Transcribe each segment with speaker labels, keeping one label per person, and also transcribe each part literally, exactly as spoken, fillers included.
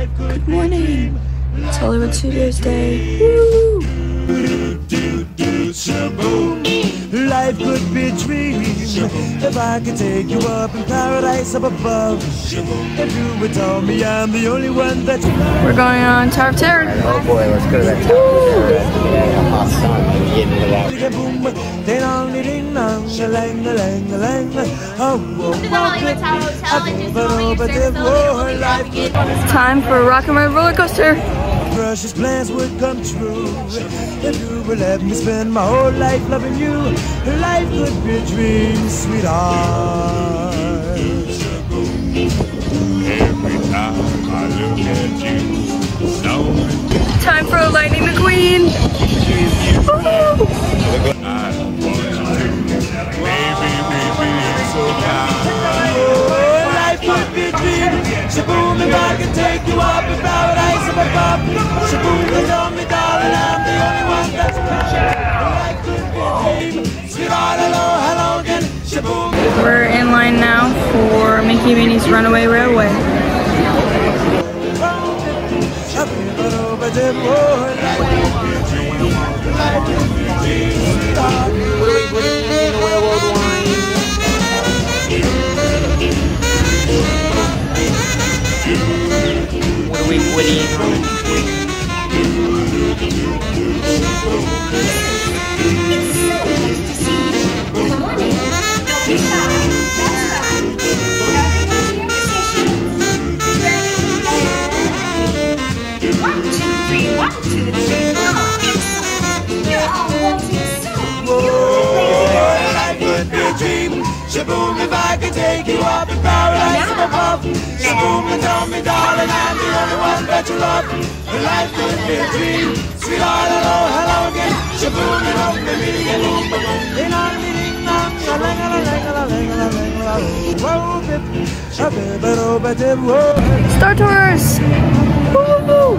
Speaker 1: Good morning. It's Hollywood Studios Day. Woo!
Speaker 2: Life could be a dream if I could take you up in paradise up above. If you would tell me I'm the only one that you love.
Speaker 1: We're going on Tower of Terror.
Speaker 3: Oh boy, let's go to that Tower of Terror. Yeah, a hot sun. Let me get into that.
Speaker 1: Time for a rock and roll roller coaster.
Speaker 2: Precious plans would come true if you would let me spend my whole life loving you. Life could be a dream, sweetheart. Every time I look at you, so
Speaker 1: time for a Lightning McQueen.
Speaker 2: I want you to, baby, baby, so kind. Oh, life could be a dream. Shaboom, if I can take you up in paradise up above. Shaboom, you tell me, darling, I'm the only one that's special. Life could be a dream. Sweetheart, hello, hello again. Shaboom.
Speaker 1: We're in line now for Mickey Minnie's Runaway Railway.
Speaker 3: What are we witty?
Speaker 2: Shaboom, if I could take you up in paradise up above. Shaboom, and tell me, darling, I'm the only one that you love. Life could be a dream. Sweetheart, hello, hello again. Shaboom, and home, the meeting, and boom, boom, boom.
Speaker 1: Star Tours! Woo!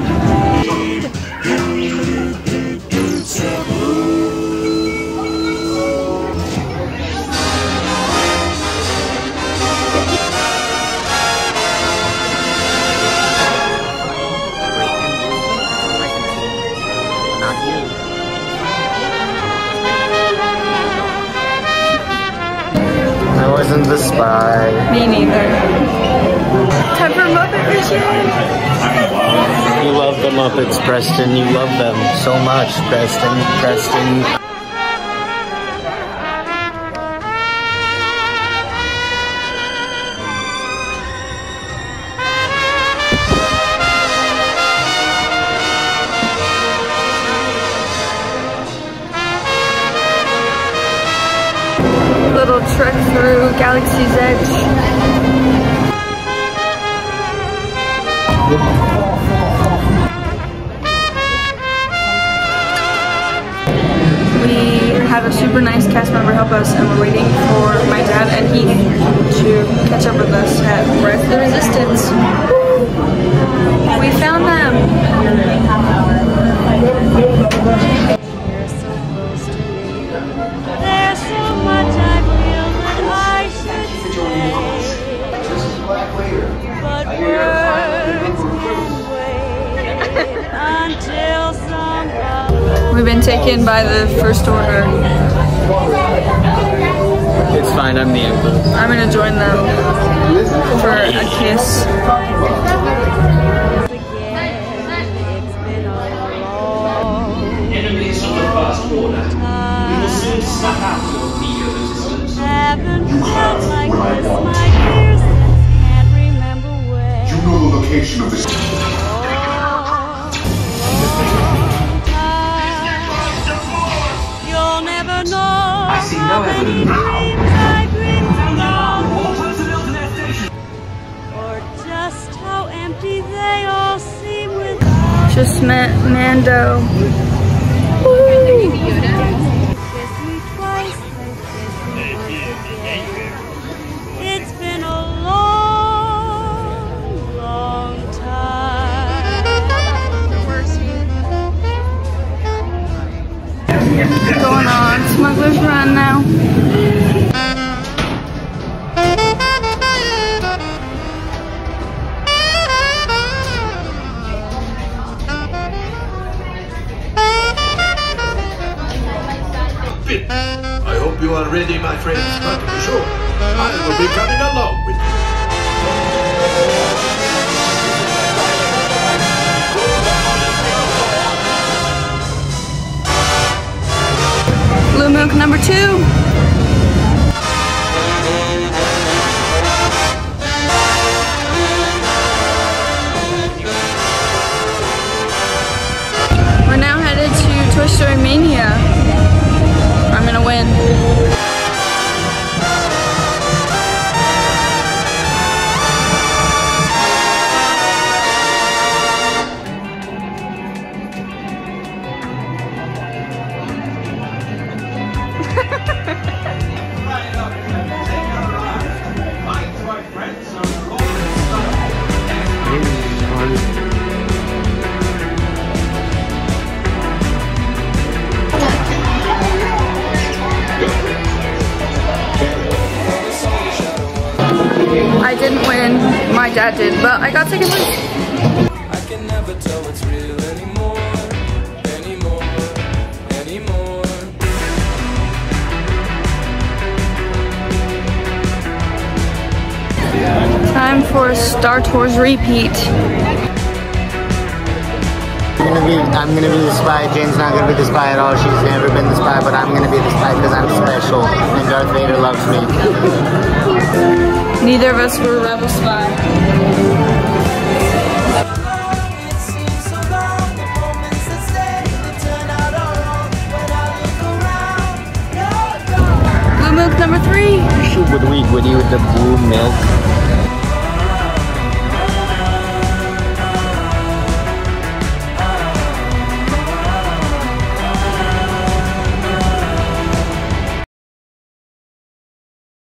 Speaker 3: I wasn't the spy.
Speaker 1: Me neither. Time for Muppet Vision!
Speaker 3: You love the Muppets, Preston. You love them so much, Preston. Preston.
Speaker 1: Little trek through Galaxy's Edge. We had a super nice cast member help us, and we're waiting for my dad and Heath to catch up with us at Rise of the Resistance. We found them!
Speaker 4: There's so much I feel that I should say, but words can wait until somebody.
Speaker 1: We've been taken by the First Order.
Speaker 3: It's fine, I'm the Emperor.
Speaker 1: I'm gonna join them for a kiss.
Speaker 5: Enemies on the first order. We will soon snap out your media resistance.
Speaker 4: Haven't felt like this, my dear, since can't remember when.
Speaker 6: You know the location of this.
Speaker 4: You'll never know.
Speaker 5: I see no evidence.
Speaker 4: I dream or just how empty they all seem without.
Speaker 1: Just met Mando. Woo!
Speaker 4: Kiss me twice, kiss me once again. It's been a long, long time.
Speaker 1: Going on Smuggler's Run now.
Speaker 6: are ready, my friends, but be sure, I will be coming along with you.
Speaker 1: Blue Milk number two. We're now headed to Toy Story Mania. I'm gonna win. I didn't win, my dad did, but I got second place.
Speaker 2: I can never tell what's real anymore, anymore, anymore.
Speaker 1: Time for a Star Tours repeat.
Speaker 3: I'm gonna be, I'm gonna be the spy. Jane's not gonna be the spy at all. She's never been the spy, but I'm gonna be the spy because I'm special and Darth Vader loves me.
Speaker 1: Neither of us were a rebel spy. Blue Milk number three.
Speaker 3: Would we, would you with the blue milk?